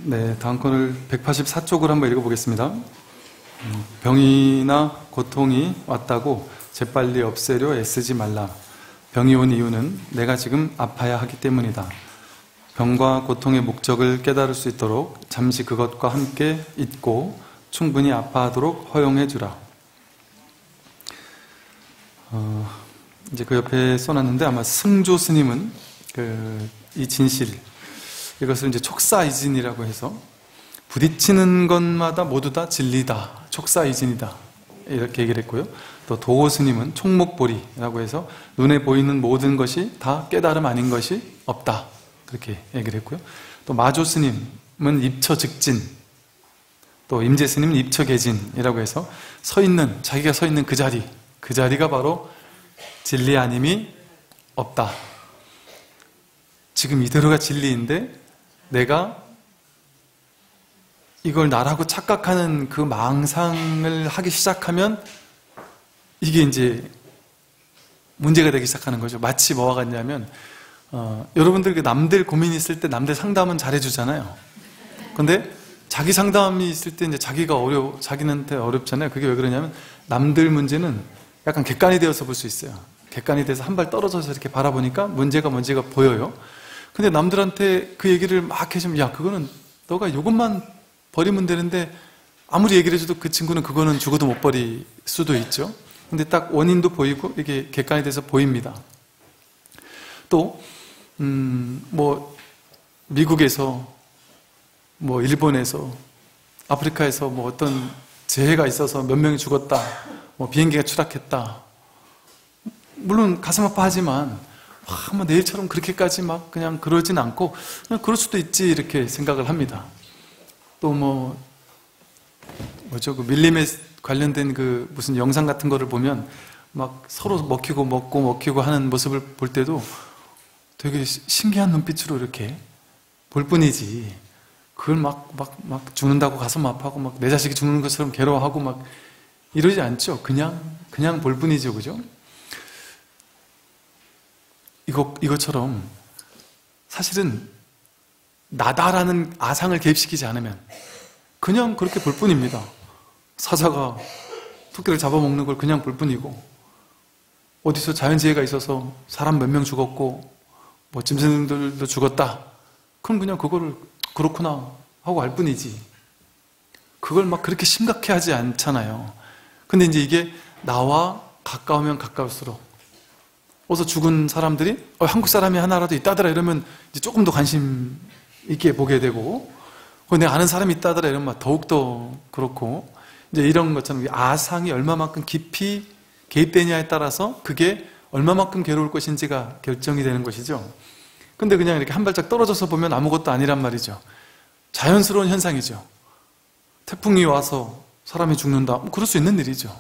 네, 다음 건을 184쪽을 한번 읽어보겠습니다. 병이나 고통이 왔다고 재빨리 없애려 애쓰지 말라. 병이 온 이유는 내가 지금 아파야 하기 때문이다. 병과 고통의 목적을 깨달을 수 있도록 잠시 그것과 함께 있고 충분히 아파하도록 허용해 주라. 이제 그 옆에 써놨는데 아마 승조 스님은 이 진실, 이것을 이제 촉사이진이라고 해서 부딪히는 것마다 모두 다 진리다, 촉사이진이다 이렇게 얘기를 했고요. 또 도호 스님은 촉목보리라고 해서 눈에 보이는 모든 것이 다 깨달음 아닌 것이 없다 그렇게 얘기를 했고요. 또 마조 스님은 입처즉진, 또 임재 스님은 입처계진이라고 해서 자기가 서 있는 그 자리가 바로 진리 아님이 없다. 지금 이대로가 진리인데 내가 이걸 나라고 착각하는 그 망상을 하기 시작하면 이게 이제 문제가 되기 시작하는 거죠. 마치 뭐와 같냐면 여러분들 남들 고민이 있을 때 남들 상담은 잘해주잖아요. 근데 자기 상담이 있을 때 이제 자기한테 어렵잖아요. 그게 왜 그러냐면 남들 문제는 약간 객관이 되어서 볼 수 있어요. 객관이 돼서 한 발 떨어져서 이렇게 바라보니까 문제가 뭔지가 보여요. 근데 남들한테 그 얘기를 막 해주면 야 그거는 너가 이것만 버리면 되는데 아무리 얘기를 해줘도 그 친구는 그거는 죽어도 못 버릴 수도 있죠. 근데 딱 원인도 보이고 이게 객관이 돼서 보입니다. 또 뭐 미국에서 뭐 일본에서 아프리카에서 뭐 어떤 재해가 있어서 몇 명이 죽었다, 뭐 비행기가 추락했다, 물론 가슴 아파하지만 뭐 내일처럼 그렇게까지 막 그냥 그러진 않고 그냥 그럴 수도 있지 이렇게 생각을 합니다. 또 그 밀림에 관련된 그 무슨 영상 같은 거를 보면 막 서로 먹히고 하는 모습을 볼 때도 되게 신기한 눈빛으로 이렇게 볼 뿐이지 그걸 막 죽는다고 가슴 아파하고 막 내 자식이 죽는 것처럼 괴로워하고 막 이러지 않죠. 그냥 볼 뿐이죠. 그죠? 이것처럼 사실은 나다라는 아상을 개입시키지 않으면 그냥 그렇게 볼 뿐입니다. 사자가 토끼를 잡아먹는 걸 그냥 볼 뿐이고, 어디서 자연재해가 있어서 사람 몇 명 죽었고 뭐 짐승들도 죽었다, 그럼 그냥 그거를 그렇구나 하고 알 뿐이지 그걸 막 그렇게 심각해 하지 않잖아요. 근데 이제 이게 나와 가까우면 가까울수록 어서 죽은 사람들이 한국 사람이 하나라도 있다더라 이러면 이제 조금 더 관심 있게 보게 되고, 내가 아는 사람이 있다더라 이러면 더욱더 그렇고, 이제 이런 것처럼 아상이 얼마만큼 깊이 개입되냐에 따라서 그게 얼마만큼 괴로울 것인지가 결정이 되는 것이죠. 근데 그냥 이렇게 한 발짝 떨어져서 보면 아무것도 아니란 말이죠. 자연스러운 현상이죠. 태풍이 와서 사람이 죽는다, 그럴 수 있는 일이죠.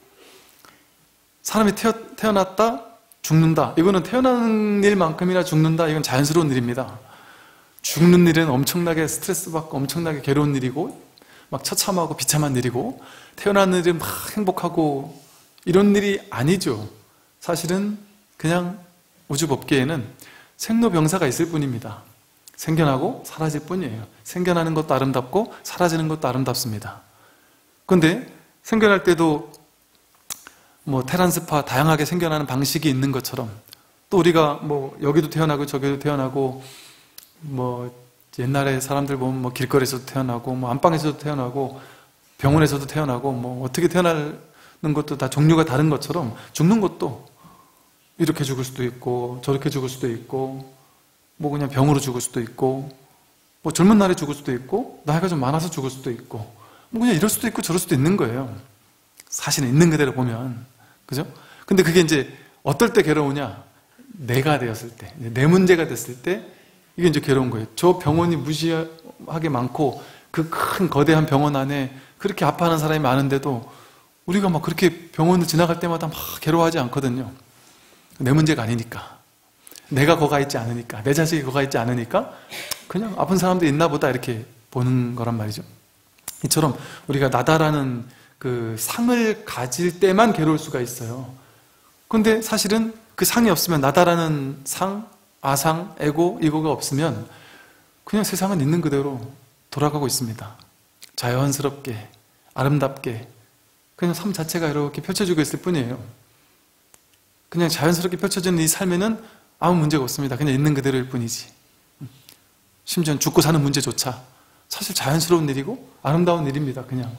사람이 태어났다 죽는다, 이거는 태어나는 일만큼이나 죽는다, 이건 자연스러운 일입니다. 죽는 일은 엄청나게 스트레스 받고 엄청나게 괴로운 일이고 막 처참하고 비참한 일이고, 태어나는 일은 막 행복하고 이런 일이 아니죠. 사실은 그냥 우주법계에는 생로병사가 있을 뿐입니다. 생겨나고 사라질 뿐이에요. 생겨나는 것도 아름답고 사라지는 것도 아름답습니다. 그런데 생겨날 때도 뭐 테란스파 다양하게 생겨나는 방식이 있는 것처럼, 또 우리가 뭐 여기도 태어나고 저기도 태어나고, 뭐 옛날에 사람들 보면 뭐 길거리에서도 태어나고 뭐 안방에서도 태어나고 병원에서도 태어나고 뭐 어떻게 태어나는 것도 다 종류가 다른 것처럼 죽는 것도 이렇게 죽을 수도 있고 저렇게 죽을 수도 있고, 뭐 그냥 병으로 죽을 수도 있고, 뭐 젊은 날에 죽을 수도 있고 나이가 좀 많아서 죽을 수도 있고, 뭐 그냥 이럴 수도 있고 저럴 수도 있는 거예요. 사실은 있는 그대로 보면. 그죠? 근데 그게 이제 어떨 때 괴로우냐? 내가 되었을 때, 내 문제가 됐을 때 이게 이제 괴로운 거예요. 저 병원이 무시하게 많고 그 큰 거대한 병원 안에 그렇게 아파하는 사람이 많은데도 우리가 막 그렇게 병원을 지나갈 때마다 막 괴로워하지 않거든요. 내 문제가 아니니까, 내가 거가 있지 않으니까, 내 자식이 거가 있지 않으니까 그냥 아픈 사람도 있나 보다 이렇게 보는 거란 말이죠. 이처럼 우리가 나다라는 그 상을 가질 때만 괴로울 수가 있어요. 그런데 사실은 그 상이 없으면, 나다라는 상, 아상, 에고, 이거가 없으면 그냥 세상은 있는 그대로 돌아가고 있습니다. 자연스럽게, 아름답게 그냥 삶 자체가 이렇게 펼쳐지고 있을 뿐이에요. 그냥 자연스럽게 펼쳐지는 이 삶에는 아무 문제가 없습니다. 그냥 있는 그대로일 뿐이지. 심지어 죽고 사는 문제조차 사실 자연스러운 일이고 아름다운 일입니다. 그냥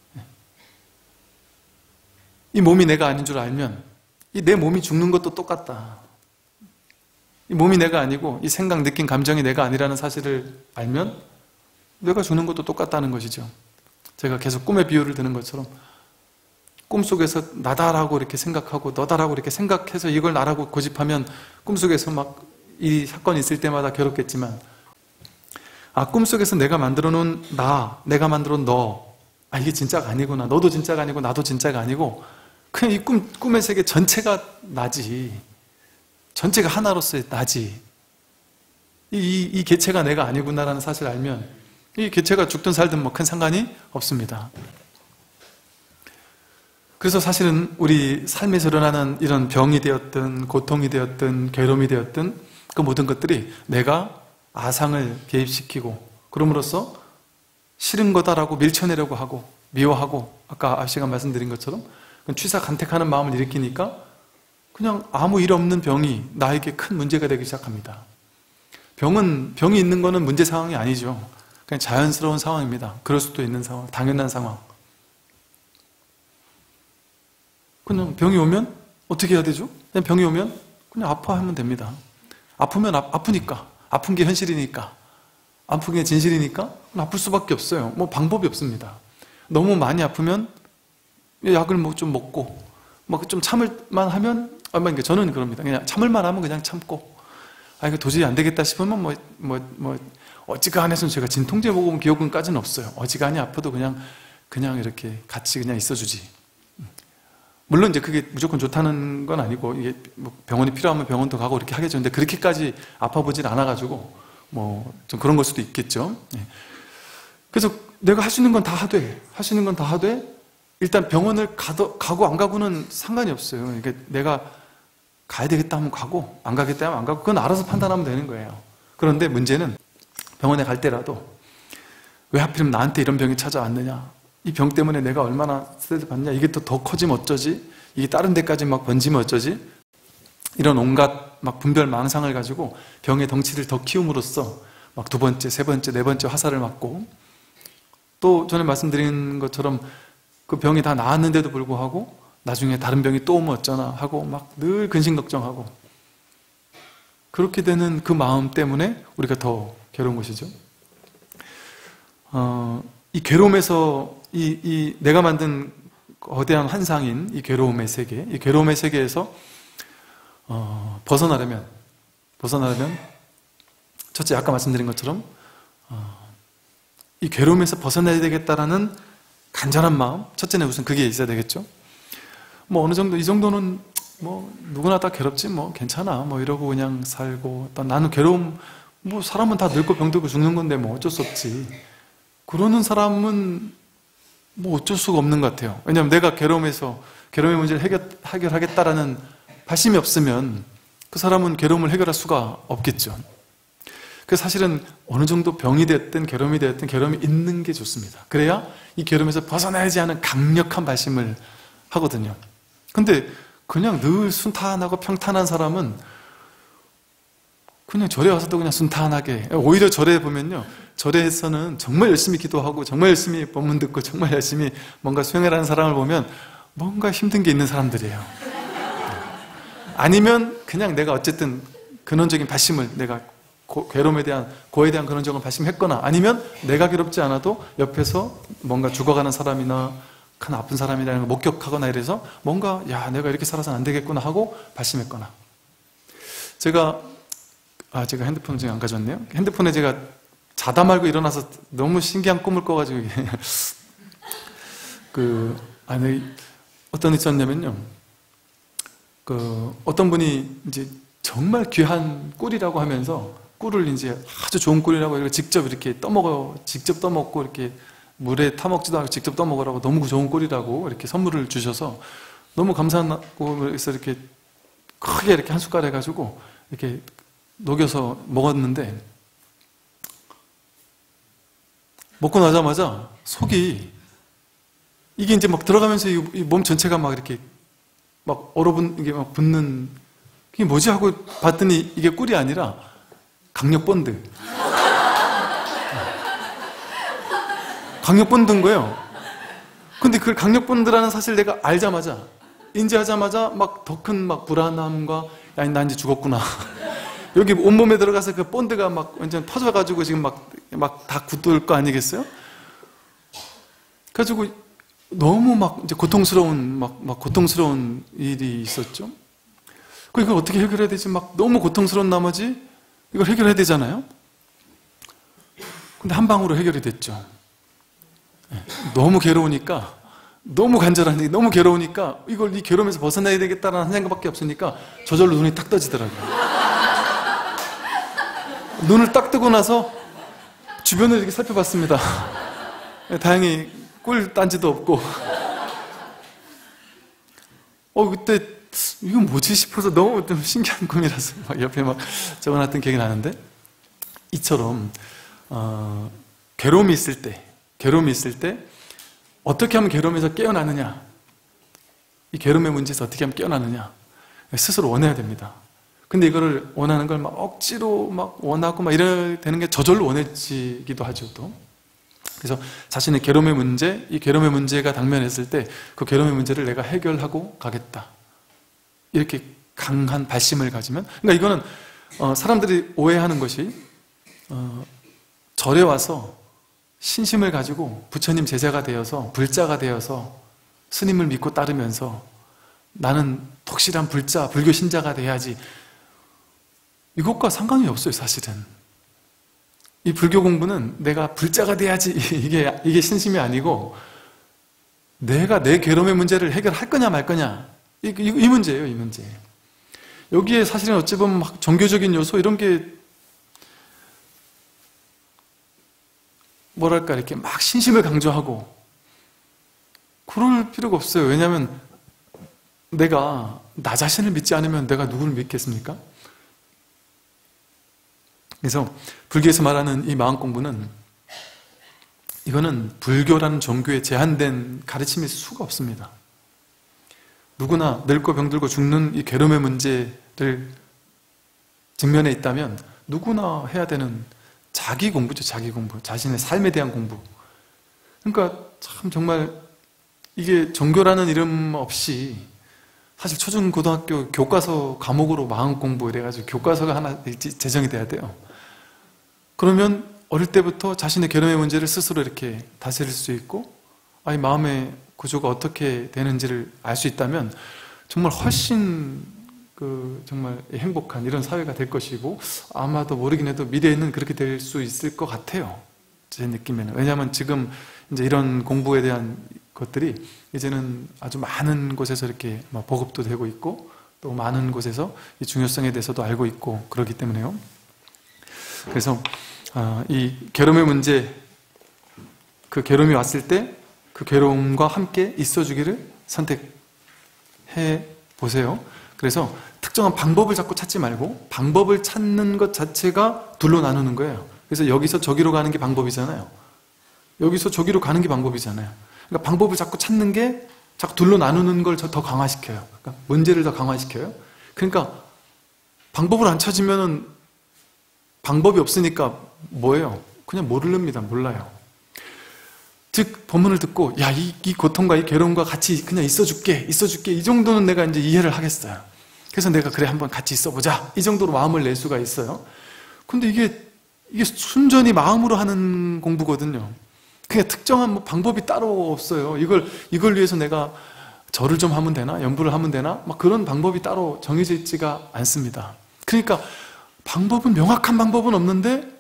이 몸이 내가 아닌 줄 알면 이 내 몸이 죽는 것도 똑같다. 이 몸이 내가 아니고 이 생각, 느낌, 감정이 내가 아니라는 사실을 알면 내가 죽는 것도 똑같다는 것이죠. 제가 계속 꿈의 비유를 드는 것처럼 꿈속에서 나다라고 이렇게 생각하고 너다라고 이렇게 생각해서 이걸 나라고 고집하면 꿈속에서 막 이 사건이 있을 때마다 괴롭겠지만, 꿈속에서 내가 만들어 놓은 나, 내가 만들어 놓은 너, 이게 진짜가 아니구나, 너도 진짜가 아니고 나도 진짜가 아니고 그냥 이 꿈의 세계 전체가 나지, 전체가 하나로서의 나지, 이 개체가 내가 아니구나라는 사실을 알면 이 개체가 죽든 살든 뭐 큰 상관이 없습니다. 그래서 사실은 우리 삶에서 일어나는 이런 병이 되었든 고통이 되었든 괴로움이 되었든 그 모든 것들이 내가 아상을 개입시키고 그럼으로써 싫은 거다라고 밀쳐내려고 하고 미워하고 아까 앞시간 말씀드린 것처럼 취사간택하는 마음을 일으키니까 그냥 아무 일 없는 병이 나에게 큰 문제가 되기 시작합니다. 병이 있는 거는 문제 상황이 아니죠. 그냥 자연스러운 상황입니다. 그럴 수도 있는 상황, 당연한 상황. 그냥 병이 오면 어떻게 해야 되죠? 그냥 병이 오면 그냥 아파하면 됩니다. 아프면 아프니까, 아픈 게 현실이니까, 아픈 게 진실이니까 아플 수밖에 없어요. 뭐 방법이 없습니다. 너무 많이 아프면 약을 뭐 좀 먹고 좀 참을만 하면, 저는 그럽니다. 그냥 참을만 하면 그냥 참고, 이거 도저히 안 되겠다 싶으면 어지간해서는 제가 진통제 먹어본 기억은까지는 없어요. 어지간히 아파도 그냥 이렇게 같이 그냥 있어주지. 물론 이제 그게 무조건 좋다는 건 아니고, 이게 뭐 병원이 필요하면 병원도 가고 이렇게 하겠죠. 근데 그렇게까지 아파보질 않아가지고, 좀 그런 걸 수도 있겠죠. 그래서 내가 할 수 있는 건 다 하되, 일단 병원을 가고 안 가고는 상관이 없어요. 그러니까 내가 가야 되겠다 하면 가고, 안 가겠다 하면 안 가고, 그건 알아서 판단하면 되는 거예요. 그런데 문제는 병원에 갈 때라도, 왜 하필이면 나한테 이런 병이 찾아왔느냐? 이 병 때문에 내가 얼마나 스트레스 받냐? 이게 또 더 커지면 어쩌지? 이게 다른 데까지 막 번지면 어쩌지? 이런 온갖 막 분별 망상을 가지고 병의 덩치를 더 키움으로써 막 두 번째, 세 번째, 네 번째 화살을 맞고, 또 전에 말씀드린 것처럼 그 병이 다 나았는데도 불구하고 나중에 다른 병이 또 오면 어쩌나 하고 막 늘 근심 걱정하고, 그렇게 되는 그 마음 때문에 우리가 더 괴로운 것이죠. 이 괴로움에서 내가 만든 거대한 환상인 이 괴로움의 세계, 이 괴로움의 세계에서 벗어나려면 첫째 아까 말씀드린 것처럼 이 괴로움에서 벗어나야 되겠다라는 간절한 마음, 첫째는 우선 그게 있어야 되겠죠. 어느 정도, 이 정도는 누구나 다 괴롭지, 괜찮아, 이러고 그냥 살고, 나는 괴로움, 사람은 다 늙고 병들고 죽는 건데 어쩔 수 없지, 그러는 사람은 어쩔 수가 없는 것 같아요. 왜냐하면 내가 괴로움의 문제를 해결하겠다라는 발심이 없으면 그 사람은 괴로움을 해결할 수가 없겠죠. 그래서 사실은 어느 정도 병이 됐든 괴로움이 됐든 괴로움이 있는 게 좋습니다. 그래야 이 괴로움에서 벗어나야지 하는 강력한 발심을 하거든요. 근데 그냥 늘 순탄하고 평탄한 사람은 그냥 절에 와서도 그냥 순탄하게, 오히려 절에 보면요, 절에서는 정말 열심히 기도하고 정말 열심히 법문 듣고 정말 열심히 뭔가 수행하는 사람을 보면 뭔가 힘든 게 있는 사람들이에요. 아니면 그냥 내가 어쨌든 근원적인 발심을, 내가 괴로움에 대한, 고에 대한 근원적인 발심했거나, 아니면 내가 괴롭지 않아도 옆에서 뭔가 죽어가는 사람이나 큰 아픈 사람이라는 걸 목격하거나 이래서 뭔가 내가 이렇게 살아서는 안 되겠구나 하고 발심했거나. 제가 핸드폰 지금 안 가져왔네요. 핸드폰에 제가 자다 말고 일어나서 너무 신기한 꿈을 꿔가지고 어떤 일이 있었냐면요, 어떤 분이 이제 정말 귀한 꿀이라고 하면서 꿀을 이제 아주 좋은 꿀이라고 이렇게 직접 이렇게 직접 떠먹고 이렇게 물에 타먹지도 않고 직접 떠먹으라고 너무 좋은 꿀이라고 이렇게 선물을 주셔서 너무 감사하고 해서 이렇게 크게 이렇게 한 숟갈 해가지고 이렇게 녹여서 먹었는데, 먹고 나자마자 속이 이게 이제 막 들어가면서 이 몸 전체가 막 이렇게 막 얼어붙는 이게 막 붓는 이게 뭐지 하고 봤더니 이게 꿀이 아니라 강력본드. 강력본드인 거예요. 근데 그 강력본드라는 사실 내가 알자마자 인지하자마자 막 더 큰 막 불안함과 야, 나 이제 죽었구나. 여기 온몸에 들어가서 그 본드가 막 완전 터져가지고 지금 막 다 굳을 거 아니겠어요? 그래가지고 너무 막 이제 고통스러운 막 고통스러운 일이 있었죠. 그 이걸 어떻게 해결해야 되지? 막 너무 고통스러운 나머지 이걸 해결해야 되잖아요. 근데 한 방으로 해결이 됐죠. 너무 괴로우니까, 너무 간절하니, 너무 괴로우니까 이걸 이 괴로움에서 벗어나야 되겠다라는 한 생각밖에 없으니까 저절로 눈이 딱 떠지더라고요. 눈을 딱 뜨고 나서 주변을 이렇게 살펴봤습니다. 다행히 꿀 딴지도 없고. 그때 이건 뭐지 싶어서 너무 좀 신기한 꿈이라서 막 옆에 막 적어놨던 기억이 나는데, 이처럼 괴로움이 있을 때 어떻게 하면 괴로움에서 깨어나느냐, 이 괴로움의 문제에서 어떻게 하면 깨어나느냐 스스로 원해야 됩니다. 근데 이거를 원하는 걸 막 억지로 막 원하고 막 이래야 되는 게 저절로 원해지기도 하죠. 또 그래서 자신의 괴로움의 문제, 이 괴로움의 문제가 당면했을 때 그 괴로움의 문제를 내가 해결하고 가겠다, 이렇게 강한 발심을 가지면, 그러니까 이거는 사람들이 오해하는 것이 절에 와서 신심을 가지고 부처님 제자가 되어서 불자가 되어서 스님을 믿고 따르면서 나는 독실한 불자, 불교 신자가 돼야지, 이것과 상관이 없어요. 사실은 이 불교 공부는 내가 불자가 돼야지 이게 신심이 아니고, 내가 내 괴로움의 문제를 해결할 거냐 말 거냐, 이 문제예요. 이 문제. 여기에 사실은 어찌 보면 막 종교적인 요소 이런 게 뭐랄까 이렇게 막 신심을 강조하고 그럴 필요가 없어요. 왜냐하면 내가 나 자신을 믿지 않으면 내가 누구를 믿겠습니까? 그래서 불교에서 말하는 이 마음 공부는, 이거는 불교라는 종교에 제한된 가르침일 수가 없습니다. 누구나 늙고 병들고 죽는 이 괴로움의 문제를 직면해 있다면 누구나 해야 되는 자기 공부죠. 자기 공부, 자신의 삶에 대한 공부. 그러니까 참 정말 이게 종교라는 이름 없이 사실 초중 고등학교 교과서 과목으로 마음 공부 이래가지고 교과서가 하나 제정이 돼야 돼요. 그러면 어릴 때부터 자신의 괴로움의 문제를 스스로 이렇게 다스릴 수 있고, 이 마음의 구조가 어떻게 되는지를 알 수 있다면 정말 훨씬 정말 행복한 이런 사회가 될 것이고, 아마도 모르긴 해도 미래에는 그렇게 될 수 있을 것 같아요. 제 느낌에는. 왜냐하면 지금 이제 이런 공부에 대한 것들이 이제는 아주 많은 곳에서 이렇게 보급도 되고 있고, 또 많은 곳에서 이 중요성에 대해서도 알고 있고 그렇기 때문에요. 그래서 이 괴로움의 문제, 그 괴로움이 왔을 때 그 괴로움과 함께 있어주기를 선택해 보세요. 그래서 특정한 방법을 자꾸 찾지 말고 방법을 찾는 것 자체가 둘로 나누는 거예요. 그래서 여기서 저기로 가는 게 방법이잖아요. 여기서 저기로 가는 게 방법이잖아요. 그러니까 방법을 자꾸 찾는 게 자꾸 둘로 나누는 걸 더 강화시켜요. 그러니까 문제를 더 강화시켜요. 그러니까 방법을 안 찾으면은 방법이 없으니까 뭐예요? 그냥 모릅니다. 몰라요. 즉 본문을 듣고 야, 이 고통과 이 괴로움과 같이 그냥 있어줄게 이 정도는 내가 이제 이해를 하겠어요. 그래서 내가 그래 한번 같이 있어보자, 이 정도로 마음을 낼 수가 있어요. 근데 이게 순전히 마음으로 하는 공부거든요. 그냥 특정한 방법이 따로 없어요. 이걸 위해서 내가 절을 좀 하면 되나, 연부를 하면 되나, 막 그런 방법이 따로 정해져 있지가 않습니다. 그러니까 명확한 방법은 없는데,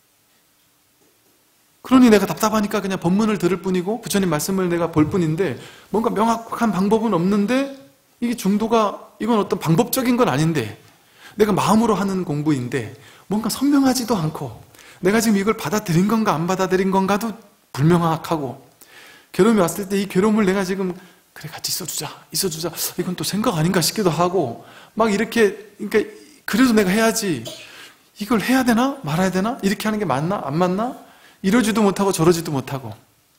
그러니 내가 답답하니까 그냥 법문을 들을 뿐이고 부처님 말씀을 내가 볼 뿐인데, 뭔가 명확한 방법은 없는데, 이게 중도가, 이건 어떤 방법적인 건 아닌데 내가 마음으로 하는 공부인데 뭔가 선명하지도 않고, 내가 지금 이걸 받아들인 건가 안 받아들인 건가도 불명확하고, 괴로움이 왔을 때 이 괴로움을 내가 지금 그래 같이 있어주자 이건 또 생각 아닌가 싶기도 하고, 막 이렇게, 그러니까 그래도 내가 해야지, 이걸 해야 되나 말아야 되나, 이렇게 하는 게 맞나 안 맞나, 이러지도 못하고 저러지도 못하고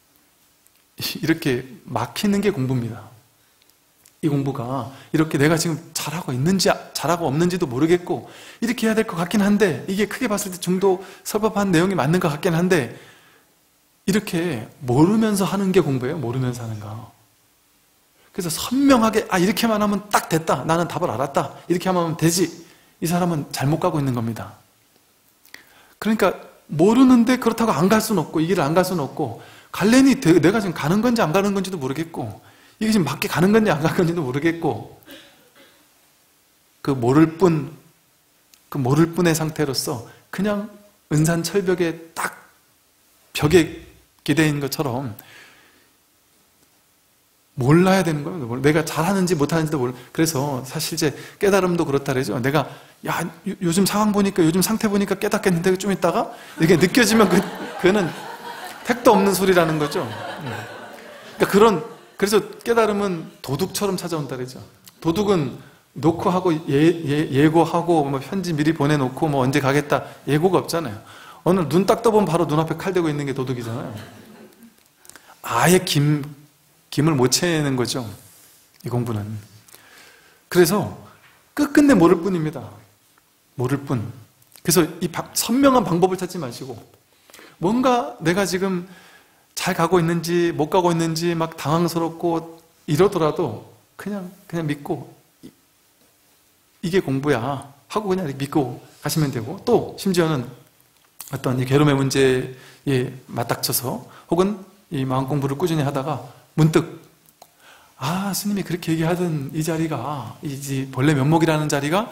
이렇게 막히는 게 공부입니다. 이 공부가 이렇게 내가 지금 잘하고 있는지 잘하고 없는지도 모르겠고 이렇게 해야 될 것 같긴 한데 이게 크게 봤을 때 중도 설법한 내용이 맞는 것 같긴 한데 이렇게 모르면서 하는 게 공부예요. 모르면서 하는 거. 그래서 선명하게 이렇게만 하면 딱 됐다. 나는 답을 알았다. 이렇게 하면 되지. 이 사람은 잘못 가고 있는 겁니다. 그러니까 모르는데 그렇다고 안 갈 수는 없고 이 길을 안 갈 수는 없고 갈래니 내가 지금 가는 건지 안 가는 건지도 모르겠고 이게 지금 맞게 가는 건지 안 가는 건지도 모르겠고 그 모를 뿐의 상태로서 그냥 은산철벽에 딱 벽에 기대인 것처럼 몰라야 되는 거예요. 내가 잘하는지 못하는지도 몰라. 그래서 사실 이제 깨달음도 그렇다 그러죠. 내가 요즘 상황 보니까 요즘 상태 보니까 깨닫겠는데 좀 있다가 이게 느껴지면 그거는 택도 없는 소리라는 거죠. 그러니까 그래서 깨달음은 도둑처럼 찾아온다 그러죠. 도둑은 놓고 하고 예고하고 뭐 편지 미리 보내놓고 뭐 언제 가겠다 예고가 없잖아요. 오늘 눈 딱 떠보면 바로 눈앞에 칼 대고 있는 게 도둑이잖아요. 아예 김을 못 채는 거죠. 이 공부는. 그래서 끝끝내 모를 뿐입니다. 모를 뿐. 그래서 이 선명한 방법을 찾지 마시고 뭔가 내가 지금 잘 가고 있는지 못 가고 있는지 막 당황스럽고 이러더라도 그냥 믿고 이게 공부야 하고 그냥 믿고 가시면 되고 또 심지어는 어떤 이 괴로움의 문제에 맞닥쳐서 혹은 이 마음 공부를 꾸준히 하다가 문득 스님이 그렇게 얘기하던 이 자리가 이 본래 면목이라는 자리가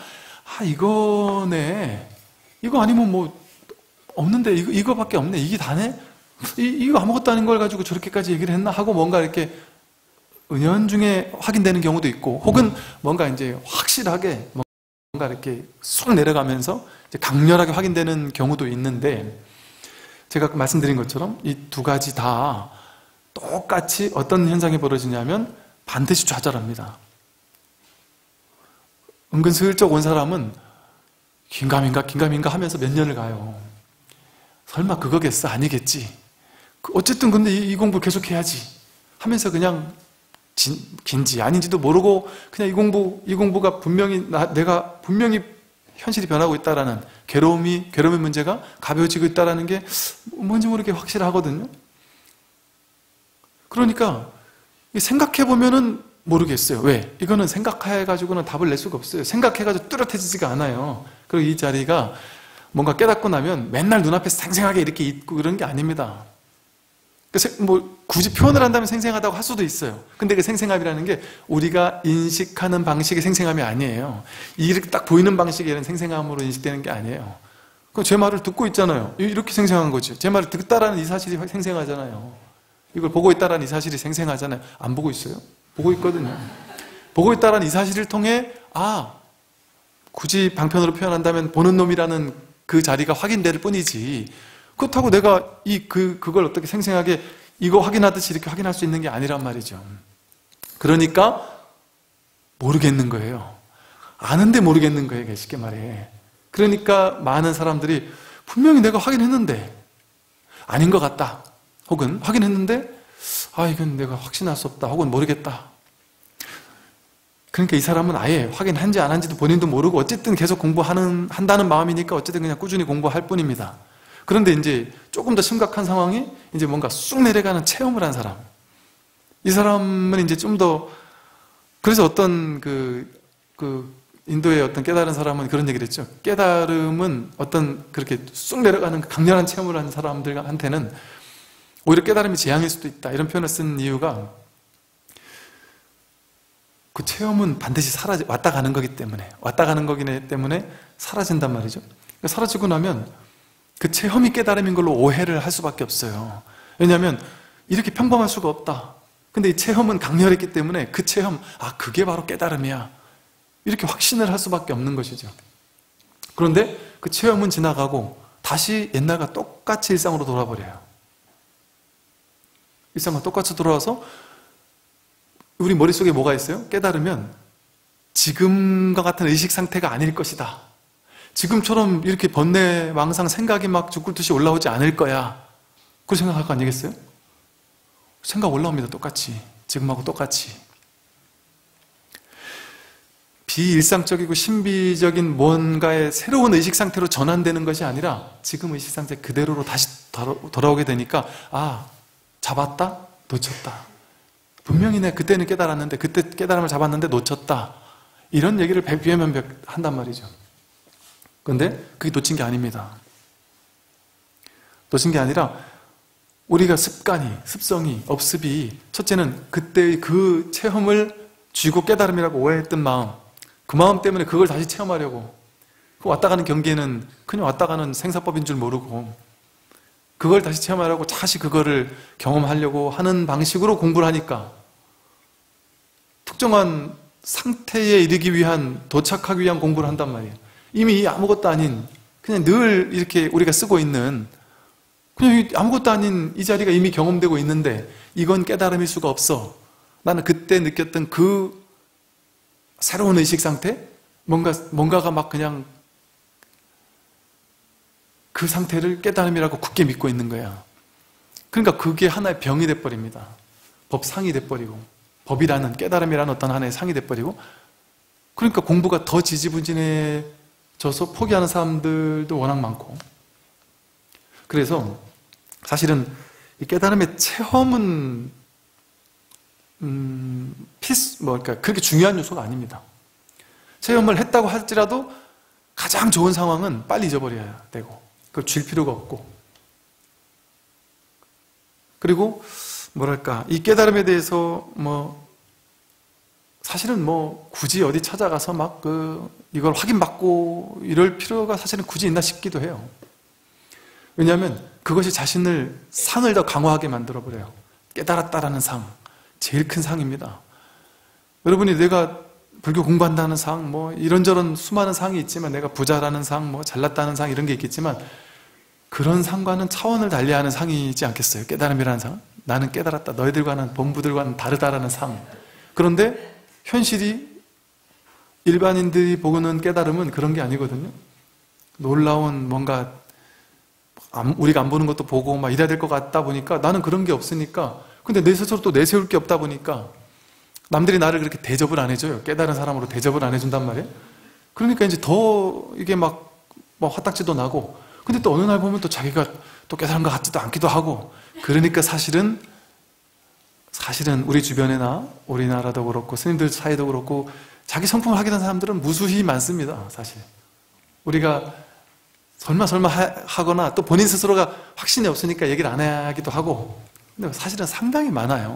이거네 이거 아니면 뭐 없는데 이거밖에 없네 이게 다네 이거 아무것도 아닌 걸 가지고 저렇게까지 얘기를 했나 하고 뭔가 이렇게 은연중에 확인되는 경우도 있고 혹은 뭔가 이제 확실하게 뭔가 이렇게 쑥 내려가면서 이제 강렬하게 확인되는 경우도 있는데 제가 아까 말씀드린 것처럼 이 두 가지 다 똑같이 어떤 현상이 벌어지냐면 반드시 좌절합니다. 은근슬쩍 온 사람은 긴가민가 하면서 몇 년을 가요. 설마 그거겠어? 아니겠지. 어쨌든 근데 이 공부 계속 해야지 하면서 그냥 긴지 아닌지도 모르고 그냥 이 공부가 분명히 내가 분명히 현실이 변하고 있다라는 괴로움의 문제가 가벼워지고 있다라는 게 뭔지 모르게 확실하거든요. 그러니까 생각해보면은 모르겠어요. 왜? 이거는 생각해가지고는 답을 낼 수가 없어요. 생각해가지고 뚜렷해지지가 않아요. 그리고 이 자리가 뭔가 깨닫고 나면 맨날 눈앞에 생생하게 이렇게 있고 그런 게 아닙니다. 뭐 굳이 표현을 한다면 생생하다고 할 수도 있어요. 근데 그 생생함이라는 게 우리가 인식하는 방식의 생생함이 아니에요. 이렇게 딱 보이는 방식의 생생함으로 인식되는 게 아니에요. 그럼 제 말을 듣고 있잖아요. 이렇게 생생한 거죠. 제 말을 듣다라는 이 사실이 생생하잖아요. 이걸 보고 있다라는 이 사실이 생생하잖아요. 안 보고 있어요? 보고 있거든요. 보고 있다라는 이 사실을 통해 굳이 방편으로 표현한다면 보는 놈이라는 그 자리가 확인될 뿐이지 그렇다고 내가 그걸 어떻게 생생하게 이거 확인하듯이 이렇게 확인할 수 있는 게 아니란 말이죠. 그러니까 모르겠는 거예요. 아는데 모르겠는 거예요. 쉽게 말해. 그러니까 많은 사람들이 분명히 내가 확인했는데 아닌 것 같다. 혹은 확인했는데 이건 내가 확신할 수 없다. 혹은 모르겠다. 그러니까 이 사람은 아예 확인한지 안 한지도 본인도 모르고 어쨌든 계속 한다는 마음이니까 어쨌든 그냥 꾸준히 공부할 뿐입니다. 그런데 이제 조금 더 심각한 상황이 이제 뭔가 쑥 내려가는 체험을 한 사람. 이 사람은 이제 좀 더 그래서 어떤 인도의 어떤 깨달은 사람은 그런 얘기를 했죠. 깨달음은 어떤 그렇게 쑥 내려가는 강렬한 체험을 한 사람들한테는 오히려 깨달음이 재앙일 수도 있다. 이런 표현을 쓴 이유가 그 체험은 반드시 왔다 가는 거기 때문에 사라진단 말이죠. 사라지고 나면 그 체험이 깨달음인 걸로 오해를 할 수밖에 없어요. 왜냐하면 이렇게 평범할 수가 없다. 근데 이 체험은 강렬했기 때문에 그 체험, 그게 바로 깨달음이야. 이렇게 확신을 할 수밖에 없는 것이죠. 그런데 그 체험은 지나가고 다시 옛날과 똑같이 일상으로 돌아버려요. 일상과 똑같이 돌아와서 우리 머릿속에 뭐가 있어요? 깨달으면 지금과 같은 의식 상태가 아닐 것이다. 지금처럼 이렇게 번뇌, 망상, 생각이 막 죽을듯이 올라오지 않을 거야. 그렇게 생각할 거 아니겠어요? 생각 올라옵니다. 똑같이. 지금하고 똑같이. 비일상적이고 신비적인 뭔가의 새로운 의식 상태로 전환되는 것이 아니라 지금 의식 상태 그대로로 다시 돌아오게 되니까 아, 잡았다? 놓쳤다. 분명히 내가 그때는 깨달았는데 그때 깨달음을 잡았는데 놓쳤다. 이런 얘기를 백비해면백 한단 말이죠. 그런데 그게 놓친 게 아닙니다. 놓친 게 아니라 우리가 습성이, 업습이 첫째는 그때의 그 체험을 쥐고 깨달음이라고 오해했던 마음, 그 마음 때문에 그걸 다시 체험하려고 그 왔다 가는 경계는 그냥 왔다 가는 생사법인 줄 모르고 그걸 다시 체험하려고 다시 그거를 경험하려고 하는 방식으로 공부를 하니까 특정한 상태에 이르기 위한, 도착하기 위한 공부를 한단 말이에요. 이미 아무것도 아닌, 그냥 늘 이렇게 우리가 쓰고 있는 그냥 아무것도 아닌 이 자리가 이미 경험되고 있는데 이건 깨달음일 수가 없어. 나는 그때 느꼈던 그 새로운 의식 상태? 뭔가가 막 그냥 그 상태를 깨달음이라고 굳게 믿고 있는 거야. 그러니까 그게 하나의 병이 돼버립니다. 법상이 돼버리고 법이라는, 깨달음이라는 어떤 하나의 상이 돼버리고 그러니까 공부가 더 지지부진해져서 포기하는 사람들도 워낙 많고 그래서 사실은 이 깨달음의 체험은 그러니까 그렇게 중요한 요소가 아닙니다. 체험을 했다고 할지라도 가장 좋은 상황은 빨리 잊어버려야 되고 그걸 줄 필요가 없고 그리고 뭐랄까 이 깨달음에 대해서 사실은 굳이 어디 찾아가서 막 이걸 확인받고 이럴 필요가 사실은 굳이 있나 싶기도 해요. 왜냐하면 그것이 자신을 상을 더 강화하게 만들어버려요. 깨달았다라는 상, 제일 큰 상입니다. 여러분이 내가 불교 공부한다는 상, 이런저런 수많은 상이 있지만 내가 부자라는 상, 잘났다는 상 이런 게 있겠지만 그런 상과는 차원을 달리하는 상이지 않겠어요? 깨달음이라는 상? 나는 깨달았다. 너희들과는 본부들과는 다르다라는 상. 그런데 현실이 일반인들이 보는 깨달음은 그런 게 아니거든요. 놀라운 뭔가 우리가 안 보는 것도 보고 막 이래야 될 것 같다 보니까 나는 그런 게 없으니까 근데 내 스스로 또 내세울 게 없다 보니까 남들이 나를 그렇게 대접을 안 해줘요. 깨달은 사람으로 대접을 안 해준단 말이에요. 그러니까 이제 더 이게 막 화딱지도 나고 근데 또 어느 날 보면 또 자기가 또 깨달은 것 같지도 않기도 하고 그러니까 사실은 우리 주변에나 우리나라도 그렇고 스님들 사이도 그렇고 자기 성품을 확인한 사람들은 무수히 많습니다. 사실 우리가 설마 하거나 또 본인 스스로가 확신이 없으니까 얘기를 안 하기도 하고 근데 사실은 상당히 많아요.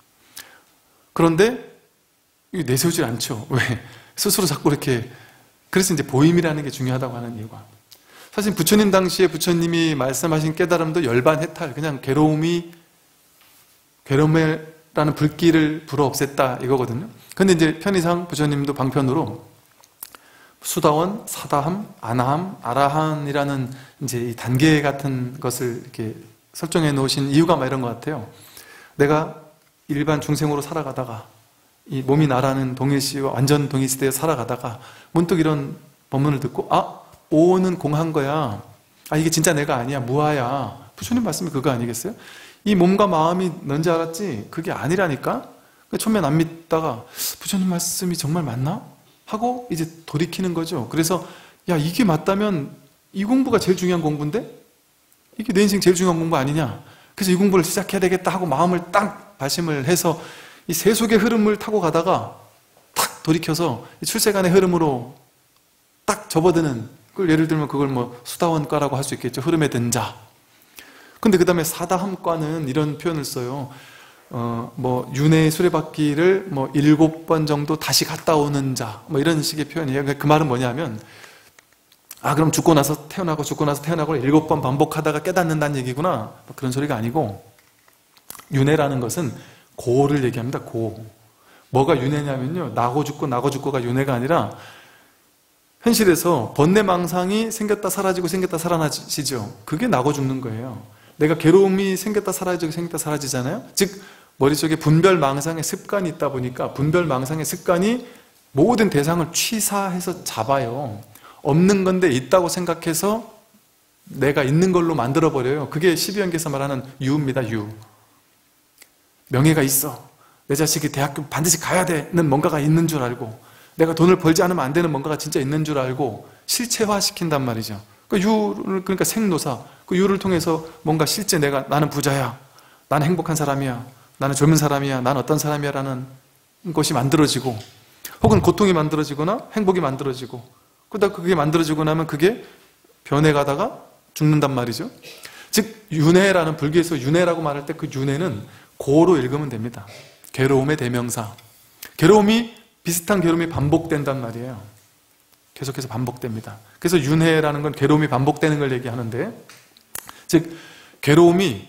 그런데 내세우질 않죠. 왜? 스스로 자꾸 이렇게 그래서 이제 보임이라는 게 중요하다고 하는 이유가 사실 부처님 당시에 부처님이 말씀하신 깨달음도 열반해탈 그냥 괴로움이라는 불길을 불어 없앴다 이거거든요. 근데 이제 편의상 부처님도 방편으로 수다원, 사다함, 아나함, 아라한이라는 이제 이 단계 같은 것을 이렇게 설정해 놓으신 이유가 막 이런 것 같아요. 내가 일반 중생으로 살아가다가 이 몸이 나라는 동일시와 완전 동일시대에 살아가다가 문득 이런 법문을 듣고 오는 공한 거야. 이게 진짜 내가 아니야. 무아야. 부처님 말씀이 그거 아니겠어요? 이 몸과 마음이 넌지 알았지? 그게 아니라니까? 처음엔 안 믿다가 부처님 말씀이 정말 맞나? 하고 이제 돌이키는 거죠. 그래서 야 이게 맞다면 이 공부가 제일 중요한 공부인데? 이게 내 인생 제일 중요한 공부 아니냐? 그래서 이 공부를 시작해야 되겠다 하고 마음을 딱 발심을 해서 이 세속의 흐름을 타고 가다가 탁 돌이켜서 출세간의 흐름으로 딱 접어드는 그걸 예를 들면 그걸 수다원과라고 할 수 있겠죠. 흐름에 든 자. 근데 그 다음에 사다함과는 이런 표현을 써요. 윤회 수레바퀴를 7번 정도 다시 갔다 오는 자. 이런 식의 표현이에요. 그 말은 뭐냐면, 그럼 죽고 나서 태어나고 죽고 나서 태어나고 7번 반복하다가 깨닫는다는 얘기구나. 그런 소리가 아니고, 윤회라는 것은 고를 얘기합니다. 고. 뭐가 윤회냐면요. 나고 죽고가 윤회가 아니라, 현실에서 번뇌망상이 생겼다 사라지고 생겼다 살아나시죠. 그게 나고 죽는 거예요. 내가 괴로움이 생겼다 사라지고 생겼다 사라지잖아요. 즉 머릿속에 분별망상의 습관이 있다 보니까 분별망상의 습관이 모든 대상을 취사해서 잡아요. 없는 건데 있다고 생각해서 내가 있는 걸로 만들어버려요. 그게 12연계에서 말하는 유입니다. 유. 명예가 있어. 내 자식이 대학교 반드시 가야 되는 뭔가가 있는 줄 알고, 내가 돈을 벌지 않으면 안 되는 뭔가가 진짜 있는 줄 알고 실체화시킨단 말이죠. 그 유를, 그러니까 생노사, 그 유를 통해서 뭔가 실제 나는 부자야, 나는 행복한 사람이야, 나는 젊은 사람이야, 나는 어떤 사람이야 라는 것이 만들어지고, 혹은 고통이 만들어지거나 행복이 만들어지고, 그러다 그게 만들어지고 나면 그게 변해가다가 죽는단 말이죠. 즉 윤회라는, 불교에서 윤회라고 말할 때 그 윤회는 고로 읽으면 됩니다. 괴로움의 대명사. 괴로움이, 비슷한 괴로움이 반복된단 말이에요. 계속해서 반복됩니다. 그래서 윤회라는 건 괴로움이 반복되는 걸 얘기하는데, 즉 괴로움이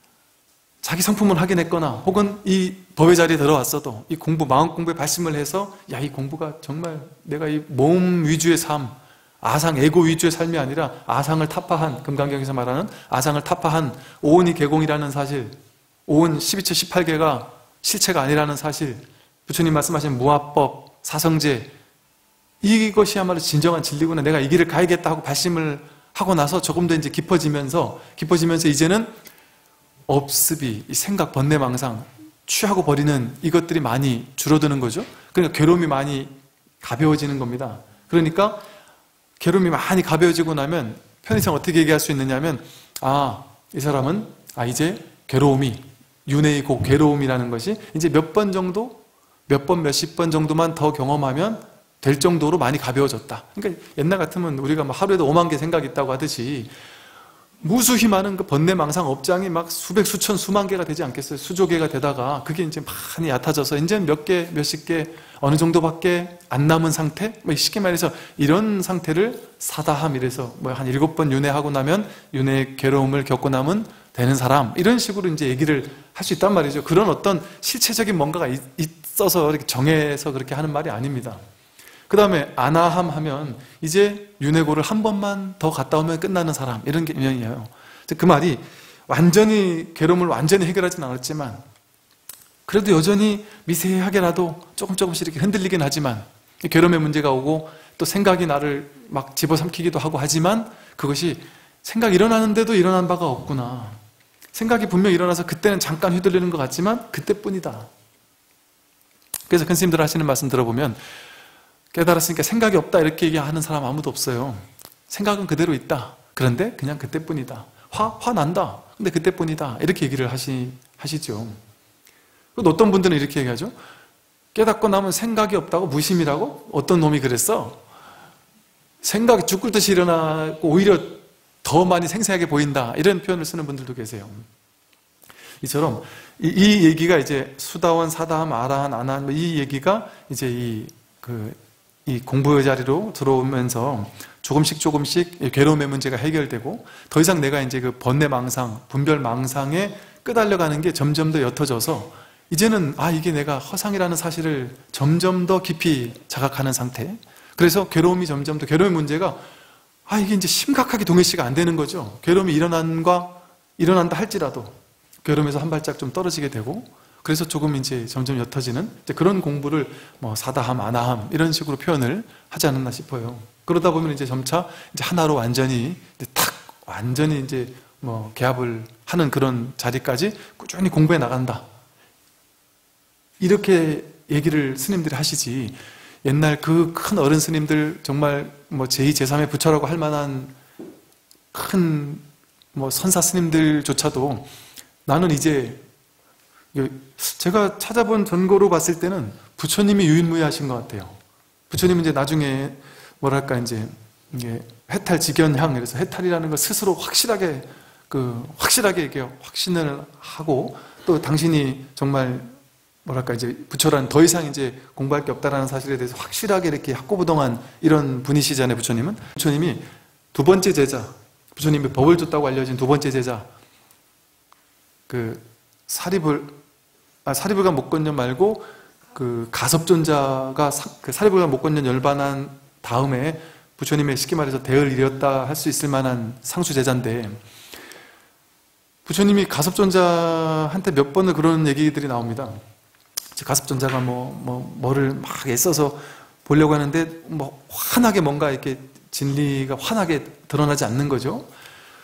자기 성품을 확인했거나 혹은 이 법의 자리에 들어왔어도 이 공부, 마음 공부에 발심을 해서 야, 이 공부가 정말 내가 이 몸 위주의 삶, 아상, 에고 위주의 삶이 아니라 아상을 타파한, 금강경에서 말하는 아상을 타파한 오온이 개공이라는 사실, 오온 12처 18개가 실체가 아니라는 사실, 부처님 말씀하신 무아법, 사성제, 이것이야말로 진정한 진리구나, 내가 이 길을 가야겠다 하고 발심을 하고 나서 조금 더 이제 깊어지면서 이제는 업습이, 이 생각, 번뇌, 망상, 취하고 버리는 이것들이 많이 줄어드는 거죠. 그러니까 괴로움이 많이 가벼워지는 겁니다. 그러니까 괴로움이 많이 가벼워지고 나면 편의상 어떻게 얘기할 수 있느냐면, 이 사람은 이제 괴로움이, 윤회의 고 괴로움이라는 것이 이제 몇 번 정도, 몇 번, 몇십 번 정도만 더 경험하면 될 정도로 많이 가벼워졌다. 그러니까 옛날 같으면 우리가 막 하루에도 5만 개 생각이 있다고 하듯이 무수히 많은 그 번뇌 망상 업장이 막 수백, 수천, 수만 개가 되지 않겠어요? 수조 개가 되다가 그게 이제 많이 얕아져서 이제 몇 개, 몇십 개, 어느 정도밖에 안 남은 상태? 쉽게 말해서 이런 상태를 사다함, 이래서 한 7번 윤회하고 나면 윤회의 괴로움을 겪고 나면 되는 사람, 이런 식으로 이제 얘기를 할 수 있단 말이죠. 그런 어떤 실체적인 뭔가가 있어서 이렇게 정해서 그렇게 하는 말이 아닙니다. 그 다음에 아나함 하면 이제 윤회고를 한 번만 더 갔다 오면 끝나는 사람, 이런 개념이에요. 그 말이 완전히 괴로움을 완전히 해결하진 않았지만 그래도 여전히 미세하게라도 조금씩 이렇게 흔들리긴 하지만, 괴로움의 문제가 오고 또 생각이 나를 막 집어삼키기도 하고 하지만 그것이 생각이 일어나는데도 일어난 바가 없구나, 생각이 분명히 일어나서 그때는 잠깐 휘둘리는 것 같지만 그때뿐이다. 그래서 큰 스님들 하시는 말씀 들어보면 깨달았으니까 생각이 없다 이렇게 얘기하는 사람 아무도 없어요. 생각은 그대로 있다. 그런데 그냥 그때뿐이다. 화 난다. 근데 그때뿐이다. 이렇게 얘기를 하시죠. 어떤 분들은 이렇게 얘기하죠. 깨닫고 나면 생각이 없다고? 무심이라고? 어떤 놈이 그랬어? 생각이 죽을 듯이 일어나고 오히려 더 많이 생생하게 보인다. 이런 표현을 쓰는 분들도 계세요. 이처럼 이 얘기가 이제 수다원, 사다함, 아라한, 아나한, 이 얘기가 이제 이 공부의 자리로 들어오면서 조금씩 괴로움의 문제가 해결되고, 더 이상 내가 이제 그 번뇌 망상, 분별 망상에 끄달려가는 게 점점 더 옅어져서 이제는 이게 내가 허상이라는 사실을 점점 더 깊이 자각하는 상태. 그래서 괴로움이 점점 더, 괴로움의 문제가 이게 이제 심각하게 동일시가 안 되는 거죠. 괴로움이 일어난다 할지라도 괴로움에서 한 발짝 좀 떨어지게 되고, 그래서 조금 이제 점점 옅어지는 그런 공부를 사다함, 아나함 이런 식으로 표현을 하지 않았나 싶어요. 그러다 보면 이제 점차 이제 하나로 완전히 이제 개합을 하는 그런 자리까지 꾸준히 공부해 나간다. 이렇게 얘기를 스님들이 하시지, 옛날 그 큰 어른 스님들, 정말 제2, 제3의 부처라고 할 만한 큰 선사 스님들조차도 나는 이제, 제가 찾아본 전거로 봤을 때는 부처님이 유일무이하신 것 같아요. 부처님은 이제 나중에 이게 해탈직연향, 그래서 해탈이라는 걸 스스로 확실하게 이렇게 확신을 하고, 또 당신이 정말 이제 부처란 더 이상 이제 공부할 게 없다라는 사실에 대해서 확실하게 이렇게 확고부동한 이런 분이시잖아요. 부처님이 두 번째 제자, 부처님이 법을 줬다고 알려진 두 번째 제자, 사리불가 목건년 말고 가섭존자가 사리불가 목건년 열반한 다음에 부처님의 쉽게 말해서 대을 이뤘다 할 수 있을 만한 상수 제자인데, 부처님이 가섭존자한테 몇 번을 그런 얘기들이 나옵니다. 가섭존자가 뭐를 막 애써서 보려고 하는데 환하게 뭔가 이렇게 진리가 환하게 드러나지 않는 거죠.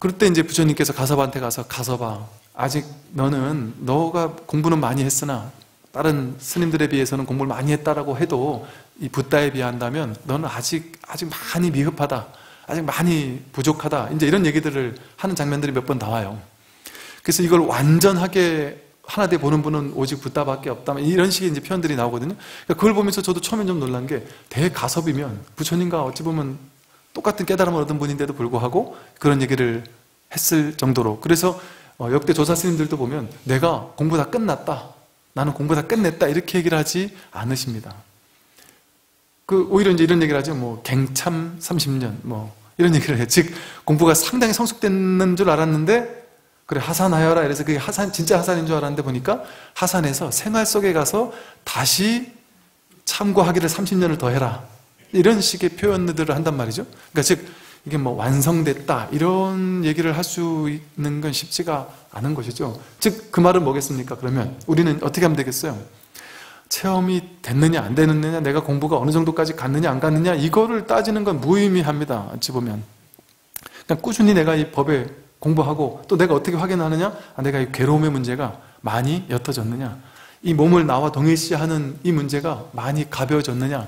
그럴 때 이제 부처님께서 가섭한테 가서, 가섭아, 아직 너가 공부는 많이 했으나 다른 스님들에 비해서는 공부를 많이 했다라고 해도 이 붓다에 비한다면 너는 아직 많이 미흡하다, 아직 많이 부족하다, 이제 이런 얘기들을 하는 장면들이 몇 번 나와요. 그래서 이걸 완전하게 하나되 보는 분은 오직 붓다밖에 없다, 이런 식의 이제 표현들이 나오거든요. 그러니까 그걸 보면서 저도 처음엔 좀 놀란 게, 대가섭이면 부처님과 어찌 보면 똑같은 깨달음을 얻은 분인데도 불구하고 그런 얘기를 했을 정도로. 그래서 역대 조사 스님들도 보면 내가 공부 다 끝났다, 나는 공부 다 끝냈다, 이렇게 얘기를 하지 않으십니다. 오히려 이제 이런 얘기를 하죠. 뭐 갱참 30년 뭐 이런 얘기를 해요. 즉 공부가 상당히 성숙됐는 줄 알았는데, 그래 하산하여라, 이래서 그게 진짜 하산인 줄 알았는데 보니까 하산해서 생활 속에 가서 다시 참고하기를 30년을 더 해라, 이런 식의 표현들을 한단 말이죠. 그러니까 즉 이게 뭐 완성됐다, 이런 얘기를 할 수 있는 건 쉽지가 않은 것이죠. 즉 그 말은 뭐겠습니까? 그러면 우리는 어떻게 하면 되겠어요? 체험이 됐느냐 안 됐느냐, 내가 공부가 어느 정도까지 갔느냐 안 갔느냐, 이거를 따지는 건 무의미합니다. 어찌 보면 그냥 꾸준히 내가 이 법에 공부하고, 또 내가 어떻게 확인하느냐, 내가 이 괴로움의 문제가 많이 옅어졌느냐, 이 몸을 나와 동일시하는 이 문제가 많이 가벼워졌느냐,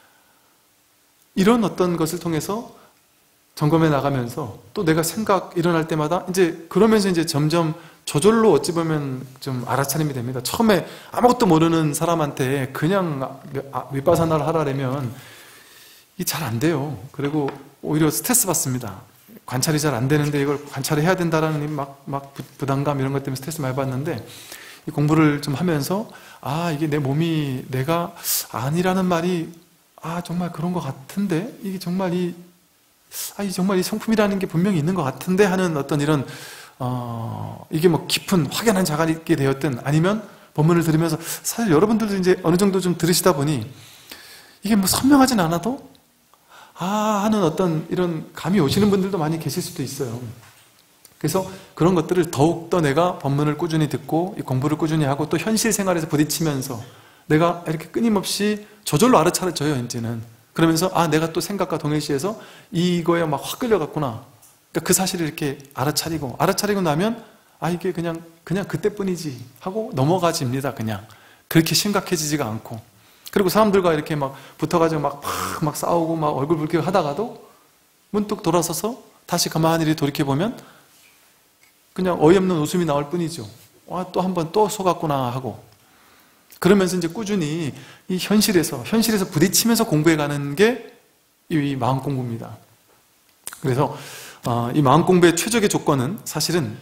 이런 어떤 것을 통해서 점검해 나가면서, 또 내가 생각 일어날 때마다 이제 그러면서 이제 점점 저절로 어찌 보면 좀 알아차림이 됩니다. 처음에 아무것도 모르는 사람한테 그냥 윗바사나를 하라면 이게 잘 안 돼요. 그리고 오히려 스트레스 받습니다. 관찰이 잘 안 되는데 이걸 관찰을 해야 된다라는 막 부담감, 이런 것 때문에 스트레스 많이 받는데, 이 공부를 좀 하면서 이게 내 몸이 내가 아니라는 말이 정말 그런 것 같은데, 이게 정말 정말 이 성품이라는 게 분명히 있는 것 같은데 하는 어떤 이런 이게 뭐 깊은 확연한 자각이 있게 되었든, 아니면 법문을 들으면서, 사실 여러분들도 이제 어느 정도 좀 들으시다 보니 이게 뭐 선명하진 않아도 하는 어떤 이런 감이 오시는 분들도 많이 계실 수도 있어요. 그래서 그런 것들을 더욱더 내가 법문을 꾸준히 듣고 이 공부를 꾸준히 하고, 또 현실 생활에서 부딪히면서 내가 이렇게 끊임없이 저절로 알아차려져요, 이제는. 그러면서 내가 또 생각과 동일시해서 이거에 막 확 끌려갔구나, 그러니까 그 사실을 이렇게 알아차리고 나면 이게 그냥 그때뿐이지 하고 넘어가집니다. 그냥 그렇게 심각해지지가 않고. 그리고 사람들과 이렇게 막 붙어가지고 막 싸우고 막 얼굴 붉히고 하다가도 문득 돌아서서 다시 가만히 돌이켜보면 그냥 어이없는 웃음이 나올 뿐이죠. 또 한 번 또 속았구나 하고. 그러면서 이제 꾸준히 이 현실에서 부딪히면서 공부해가는 게 이 마음 공부입니다. 그래서 이 마음 공부의 최적의 조건은 사실은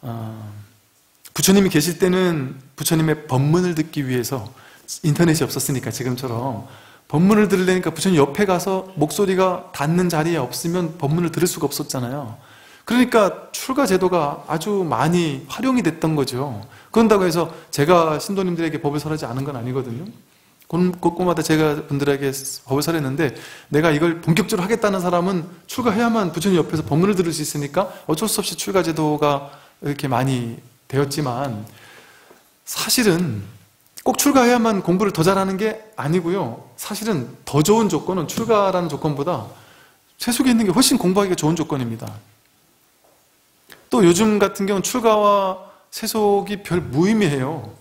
부처님이 계실 때는 부처님의 법문을 듣기 위해서, 인터넷이 없었으니까 지금처럼 법문을 들으려니까 부처님 옆에 가서 목소리가 닿는 자리에 없으면 법문을 들을 수가 없었잖아요. 그러니까 출가 제도가 아주 많이 활용이 됐던 거죠. 그런다고 해서 제가 신도님들에게 법을 설하지 않은 건 아니거든요. 곳곳마다 제가 분들에게 법을 설했는데, 내가 이걸 본격적으로 하겠다는 사람은 출가해야만 부처님 옆에서 법문을 들을 수 있으니까 어쩔 수 없이 출가 제도가 이렇게 많이 되었지만, 사실은 꼭 출가해야만 공부를 더 잘하는 게 아니고요. 사실은 더 좋은 조건은 출가라는 조건보다 세속에 있는 게 훨씬 공부하기가 좋은 조건입니다. 또 요즘 같은 경우는 출가와 세속이 별 무의미해요.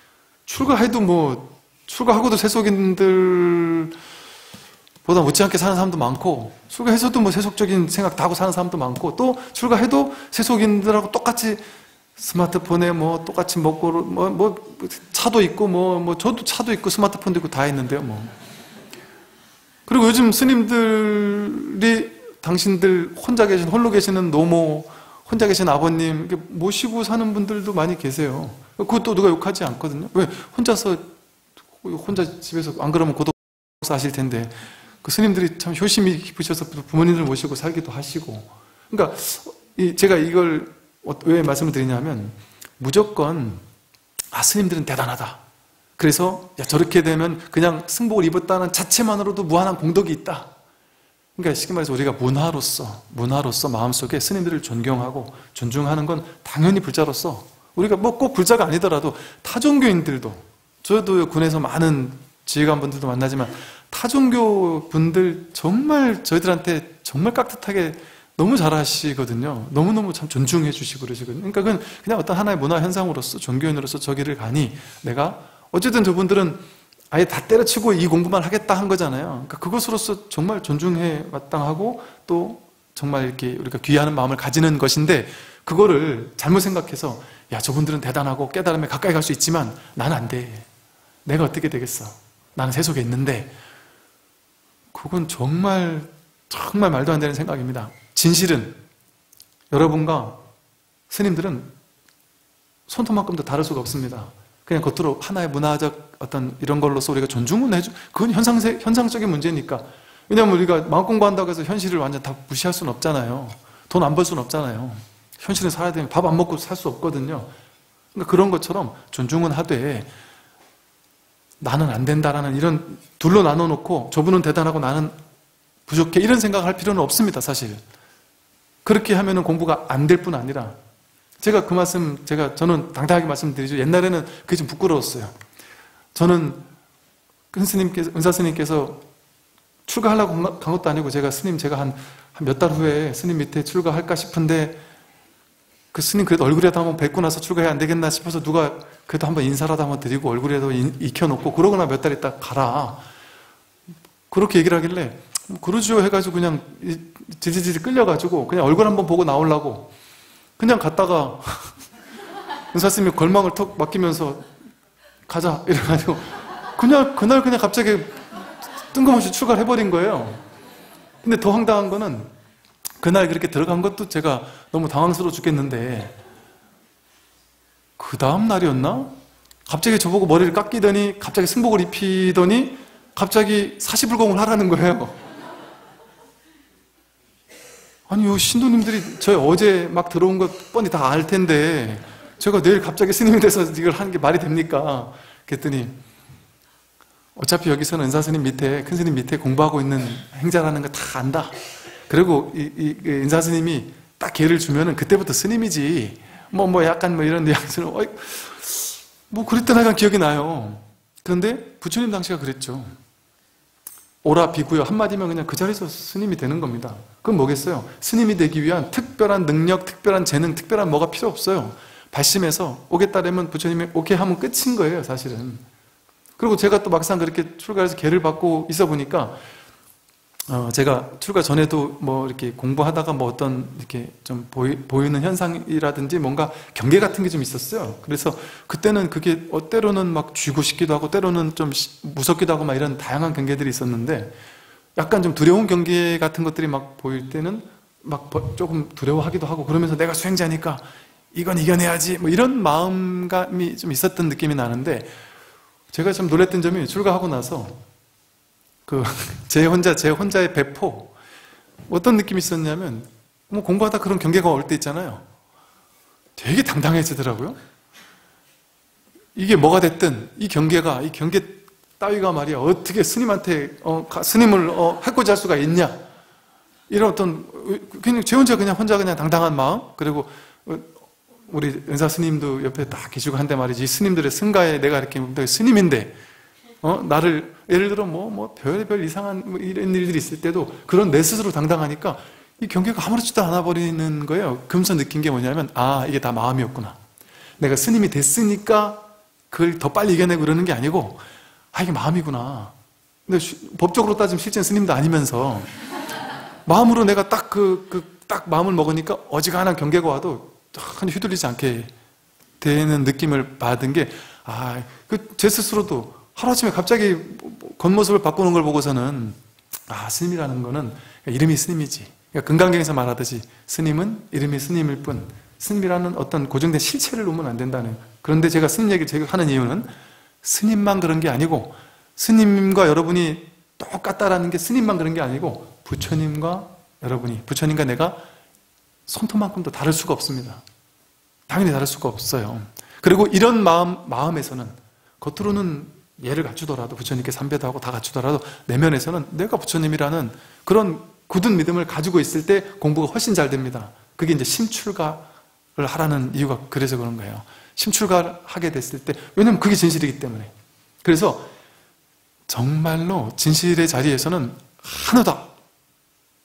출가하고도 세속인들보다 못지않게 사는 사람도 많고, 출가해서도 뭐 세속적인 생각 다 하고 사는 사람도 많고, 또 출가해도 세속인들하고 똑같이 스마트폰에 뭐 똑같이 먹고 차도 있고 저도 차도 있고 스마트폰도 있고 다 있는데요. 그리고 요즘 스님들이 당신들 홀로 계시는 노모, 혼자 계신 아버님 모시고 사는 분들도 많이 계세요. 그것도 누가 욕하지 않거든요. 왜? 혼자 집에서, 안 그러면 고독 사실 텐데, 그 스님들이 참 효심이 깊으셔서 부모님들 모시고 살기도 하시고. 그러니까 제가 이걸 왜 말씀을 드리냐면, 무조건 스님들은 대단하다, 그래서 저렇게 되면 그냥 승복을 입었다는 자체만으로도 무한한 공덕이 있다. 그러니까 쉽게 말해서 우리가 문화로서 마음속에 스님들을 존경하고 존중하는 건 당연히 불자로서, 우리가 꼭 불자가 아니더라도 타종교인들도, 저도 군에서 많은 지휘관 분들도 만나지만 타종교 분들 정말 저희들한테 정말 깍듯하게 너무 잘하시거든요. 너무너무 참 존중해 주시고 그러시거든요. 그러니까 그건 그냥 어떤 하나의 문화 현상으로서, 종교인으로서 저기를 가니, 내가 어쨌든 저분들은 아예 다 때려치고 이 공부만 하겠다 한 거잖아요. 그러니까 그것으로서 정말 존중해 마땅하고, 또 정말 이렇게 우리가 귀하는 마음을 가지는 것인데, 그거를 잘못 생각해서 야, 저분들은 대단하고 깨달음에 가까이 갈 수 있지만 나는 안 돼. 내가 어떻게 되겠어? 나는 세속에 있는데. 그건 정말 말도 안 되는 생각입니다. 진실은 여러분과 스님들은 손톱만큼도 다를 수가 없습니다. 그냥 겉으로 하나의 문화적 어떤 이런 걸로서 우리가 존중은 해주, 그건 현상적인 문제니까. 왜냐하면 우리가 마음 공부한다고 해서 현실을 완전 다 무시할 수는 없잖아요. 돈 안 벌 수는 없잖아요. 현실은 살아야 되면 밥 안 먹고 살 수 없거든요. 그러니까 그런 것처럼 존중은 하되, 나는 안 된다라는 이런 둘로 나눠놓고 저분은 대단하고 나는 부족해 이런 생각을 할 필요는 없습니다. 사실 그렇게 하면은 공부가 안 될 뿐 아니라, 제가 그 말씀 저는 당당하게 말씀드리죠. 옛날에는 그게 좀 부끄러웠어요. 저는 은사 스님께서 출가하려고 간 것도 아니고, 제가 한 몇 달 후에 스님 밑에 출가할까 싶은데, 그 스님 그래도 얼굴이라도 한번 뵙고 나서 출가해야 안 되겠나 싶어서 누가 그래도 한번 인사라도 한번 드리고 얼굴에도 익혀놓고 그러거나 몇 달 있다 가라, 그렇게 얘기를 하길래 그러죠 해가지고 그냥 지지직 끌려가지고 그냥 얼굴 한번 보고 나오려고 그냥 갔다가 은사스님이 걸망을 턱 맡기면서 가자 이래가지고 그날 그냥 갑자기 뜬금없이 출가를 해버린 거예요. 근데 더 황당한 거는, 그날 그렇게 들어간 것도 제가 너무 당황스러워 죽겠는데, 그 다음 날이었나? 갑자기 저보고 머리를 깎이더니, 갑자기 승복을 입히더니, 갑자기 사시불공을 하라는 거예요. 아니, 요 신도님들이 저희 어제 막 들어온 것 뻔히 다 알 텐데, 제가 내일 갑자기 스님이 돼서 이걸 하는 게 말이 됩니까? 그랬더니, 어차피 여기서는 은사스님 밑에, 큰 스님 밑에 공부하고 있는 행자라는 거 다 안다. 그리고 인사스님이 딱 기회를 주면은 그때부터 스님이지. 약간 이런 뉘앙스는, 그랬던 하여간 기억이 나요. 그런데 부처님 당시가 그랬죠. 오라 비구요. 한마디면 그냥 그 자리에서 스님이 되는 겁니다. 그건 뭐겠어요? 스님이 되기 위한 특별한 능력, 특별한 재능, 특별한 뭐가 필요 없어요. 발심해서 오겠다라면 부처님이 오케이 하면 끝인 거예요, 사실은. 그리고 제가 또 막상 그렇게 출가해서 계를 받고 있어 보니까, 제가 출가 전에도 이렇게 공부하다가 어떤 이렇게 좀 보이는 현상이라든지 뭔가 경계 같은 게 좀 있었어요. 그래서 그때는 그게 때로는 막 쥐고 싶기도 하고, 때로는 좀 무섭기도 하고 이런 다양한 경계들이 있었는데, 약간 좀 두려운 경계 같은 것들이 막 보일 때는 조금 두려워하기도 하고, 그러면서 내가 수행자니까 이건 이겨내야지 이런 마음감이 좀 있었던 느낌이 나는데, 제가 좀 놀랬던 점이, 출가하고 나서 제 혼자의 배포, 어떤 느낌이 있었냐면, 공부하다 그런 경계가 올 때 있잖아요. 되게 당당해지더라고요. 이게 뭐가 됐든 이 경계 따위가 말이야 어떻게 스님한테 스님을 해코지 할 수가 있냐, 이런 어떤 그냥 제 혼자 그냥 당당한 마음. 그리고 우리 은사 스님도 옆에 딱 계시고 한데 말이지, 스님들의 승가에 내가 이렇게 스님인데 나를 예를 들어 별별 이상한 이런 일들이 있을 때도 그런 내 스스로 당당하니까 이 경계가 아무렇지도 않아 버리는 거예요. 그러면서 느낀 게 뭐냐면, 이게 다 마음이었구나. 내가 스님이 됐으니까 그걸 더 빨리 이겨내고 그러는 게 아니고, 이게 마음이구나. 근데 법적으로 따지면 실제는 스님도 아니면서 마음으로 내가 딱 마음을 먹으니까 어지간한 경계가 와도 휘둘리지 않게 되는 느낌을 받은 게, 제 스스로도 하루아침에 갑자기 겉모습을 바꾸는 걸 보고서는, 스님이라는 거는 이름이 스님이지. 그러니까 금강경에서 말하듯이 스님은 이름이 스님일 뿐, 스님이라는 어떤 고정된 실체를 놓으면 안 된다는. 그런데 제가 스님 얘기를 제가 하는 이유는, 스님만 그런 게 아니고, 스님과 여러분이 똑같다라는 게 스님만 그런 게 아니고, 부처님과 여러분이, 부처님과 내가 손톱만큼도 다를 수가 없습니다. 당연히 다를 수가 없어요. 그리고 이런 마음에서는, 겉으로는 예를 갖추더라도, 부처님께 삼배도 하고 다 갖추더라도, 내면에서는 내가 부처님이라는 그런 굳은 믿음을 가지고 있을 때 공부가 훨씬 잘 됩니다. 그게 이제 심출가를 하라는 이유가 그래서 그런 거예요. 심출가를 하게 됐을 때, 왜냐면 그게 진실이기 때문에. 그래서 정말로 진실의 자리에서는 한우다,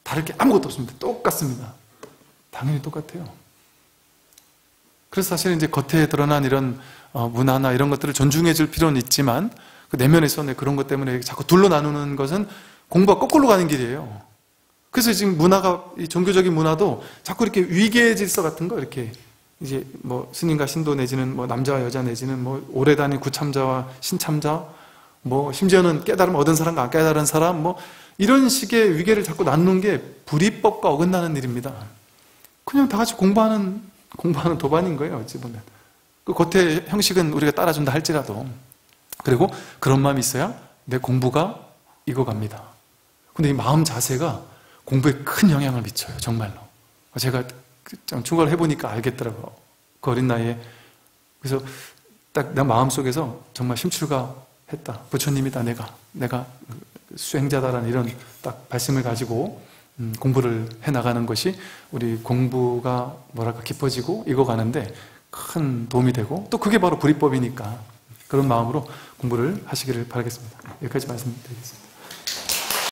다를 게 아무것도 없습니다. 똑같습니다. 당연히 똑같아요. 그래서 사실 이제 겉에 드러난 이런 문화나 이런 것들을 존중해 줄 필요는 있지만 그 내면에서 그런 것 때문에 자꾸 둘로 나누는 것은 공부가 거꾸로 가는 길이에요. 그래서 지금 문화가, 이 종교적인 문화도 자꾸 이렇게 위계 질서 같은 거, 이렇게 이제 뭐 스님과 신도 내지는 뭐 남자와 여자 내지는 뭐 오래 다닌 구참자와 신참자, 뭐 심지어는 깨달음 얻은 사람과 안 깨달은 사람, 뭐 이런 식의 위계를 자꾸 나누는 게 불이법과 어긋나는 일입니다. 그냥 다 같이 공부하는 도반인 거예요, 어찌 보면. 그 겉에 형식은 우리가 따라준다 할지라도. 그리고 그런 마음이 있어야 내 공부가 익어갑니다. 근데 이 마음 자세가 공부에 큰 영향을 미쳐요, 정말로. 제가 충고를 해보니까 알겠더라고요. 그 어린 나이에. 그래서 딱 내 마음속에서 정말 심출가했다. 부처님이다, 내가 수행자다라는 이런 딱 말씀을 가지고 공부를 해나가는 것이 우리 공부가 뭐랄까 깊어지고 익어가는데 큰 도움이 되고, 또 그게 바로 불이법이니까 그런 마음으로 공부를 하시기를 바라겠습니다. 여기까지 말씀드리겠습니다.